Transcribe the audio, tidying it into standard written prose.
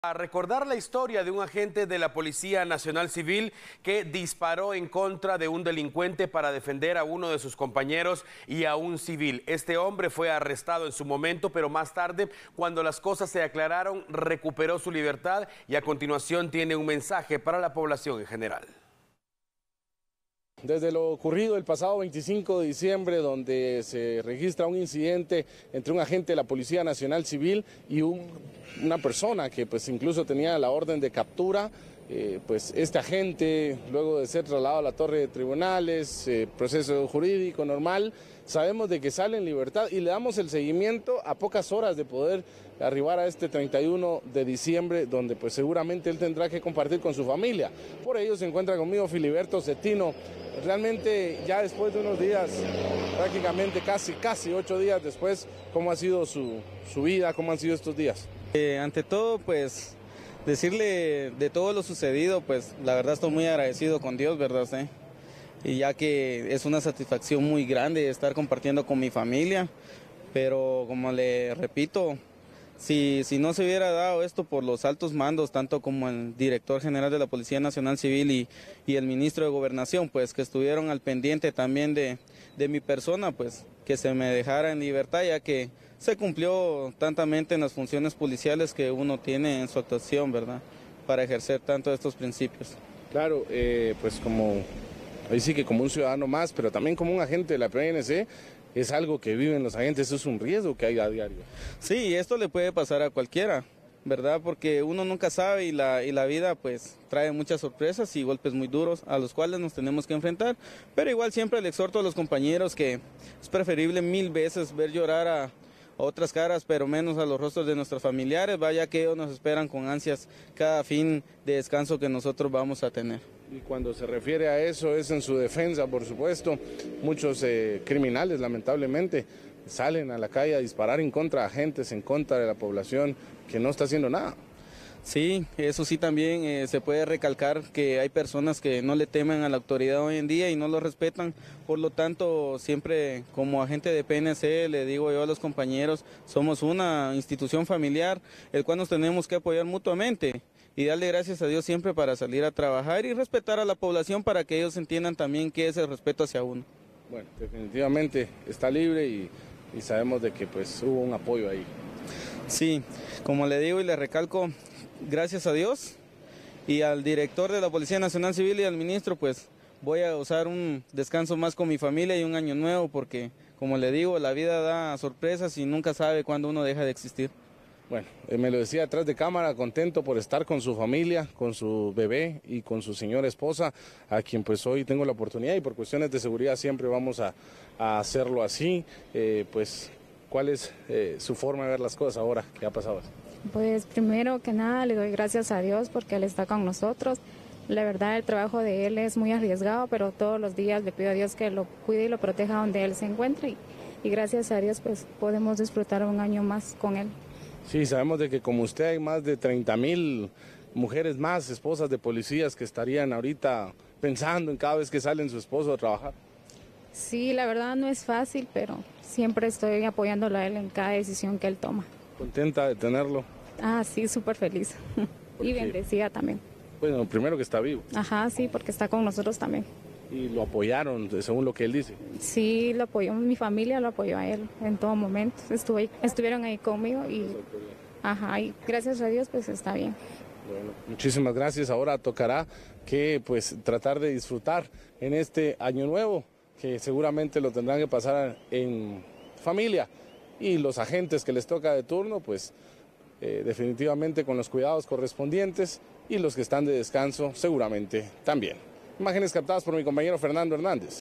A recordar la historia de un agente de la Policía Nacional Civil que disparó en contra de un delincuente para defender a uno de sus compañeros y a un civil. Este hombre fue arrestado en su momento, pero más tarde, cuando las cosas se aclararon, recuperó su libertad y a continuación tiene un mensaje para la población en general. Desde lo ocurrido el pasado 25 de diciembre, donde se registra un incidente entre un agente de la Policía Nacional Civil y una persona que pues incluso tenía la orden de captura, pues este agente, luego de ser trasladado a la torre de tribunales, proceso jurídico normal, sabemos de que sale en libertad y le damos el seguimiento a pocas horas de poder arribar a este 31 de diciembre, donde pues seguramente él tendrá que compartir con su familia. Por ello se encuentra conmigo Filiberto Cetino. Realmente ya después de unos días, prácticamente casi 8 días después, ¿cómo ha sido su vida? ¿Cómo han sido estos días? Ante todo, pues decirle de todo lo sucedido, pues la verdad estoy muy agradecido con Dios, ¿verdad? Y ya que es una satisfacción muy grande estar compartiendo con mi familia, pero como le repito, si no se hubiera dado esto por los altos mandos, tanto como el director general de la Policía Nacional Civil y el ministro de Gobernación, pues que estuvieron al pendiente también de mi persona, pues que se me dejara en libertad, ya que se cumplió tantamente en las funciones policiales que uno tiene en su actuación, ¿verdad? Para ejercer tanto estos principios. Claro, pues ahí sí que como un ciudadano más, pero también como un agente de la PNC, es algo que viven los agentes, es un riesgo que hay a diario. Sí, esto le puede pasar a cualquiera, ¿verdad? Porque uno nunca sabe y la vida pues trae muchas sorpresas y golpes muy duros a los cuales nos tenemos que enfrentar, pero igual siempre le exhorto a los compañeros que es preferible 1000 veces ver llorar a otras caras, pero menos a los rostros de nuestros familiares, vaya que ellos nos esperan con ansias cada fin de descanso que nosotros vamos a tener. Y cuando se refiere a eso es en su defensa, por supuesto. Muchos criminales, lamentablemente, salen a la calle a disparar en contra de agentes, en contra de la población que no está haciendo nada. Sí, eso sí también se puede recalcar que hay personas que no le temen a la autoridad hoy en día y no lo respetan, por lo tanto siempre como agente de PNC le digo yo a los compañeros, somos una institución familiar, el cual nos tenemos que apoyar mutuamente y darle gracias a Dios siempre para salir a trabajar y respetar a la población para que ellos entiendan también qué es el respeto hacia uno. Bueno, definitivamente está libre y sabemos de que pues hubo un apoyo ahí. Sí, como le digo y le recalco, gracias a Dios y al director de la Policía Nacional Civil y al ministro, pues voy a usar un descanso más con mi familia y un año nuevo porque, como le digo, la vida da sorpresas y nunca sabe cuándo uno deja de existir. Bueno, me lo decía atrás de cámara, contento por estar con su familia, con su bebé y con su señora esposa, a quien pues hoy tengo la oportunidad y por cuestiones de seguridad siempre vamos a hacerlo así. Pues, ¿cuál es su forma de ver las cosas ahora que ha pasado? Pues primero que nada le doy gracias a Dios porque Él está con nosotros. La verdad el trabajo de Él es muy arriesgado, pero todos los días le pido a Dios que lo cuide y lo proteja donde Él se encuentre y gracias a Dios pues podemos disfrutar un año más con Él. Sí, sabemos de que como usted hay más de 30,000 mujeres más, esposas de policías que estarían ahorita pensando en cada vez que salen su esposo a trabajar. Sí, la verdad no es fácil, pero siempre estoy apoyándolo a Él en cada decisión que Él toma. ¿Contenta de tenerlo? Ah, sí, súper feliz y bendecida también. Bueno, primero que está vivo. Ajá, sí, porque está con nosotros también. Y lo apoyaron, según lo que él dice. Sí, lo apoyó, mi familia lo apoyó a él en todo momento. Estuvieron ahí conmigo y, y gracias a Dios pues está bien. Bueno, muchísimas gracias. Ahora tocará que pues tratar de disfrutar en este año nuevo, que seguramente lo tendrán que pasar en familia. Y los agentes que les toca de turno, pues definitivamente con los cuidados correspondientes y los que están de descanso seguramente también. Imágenes captadas por mi compañero Fernando Hernández.